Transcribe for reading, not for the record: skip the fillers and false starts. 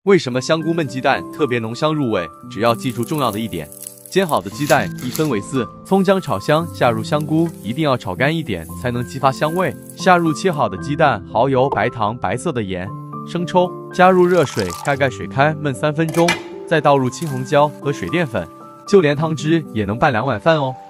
为什么香菇焖鸡蛋特别浓香入味？只要记住重要的一点。煎好的鸡蛋一分为4，葱姜炒香，下入香菇，一定要炒干一点，才能激发香味。下入切好的鸡蛋、蚝油、白糖、白色的盐、生抽，加入热水，盖水开焖3分钟，再倒入青红椒和水淀粉，就连汤汁也能拌2碗饭哦。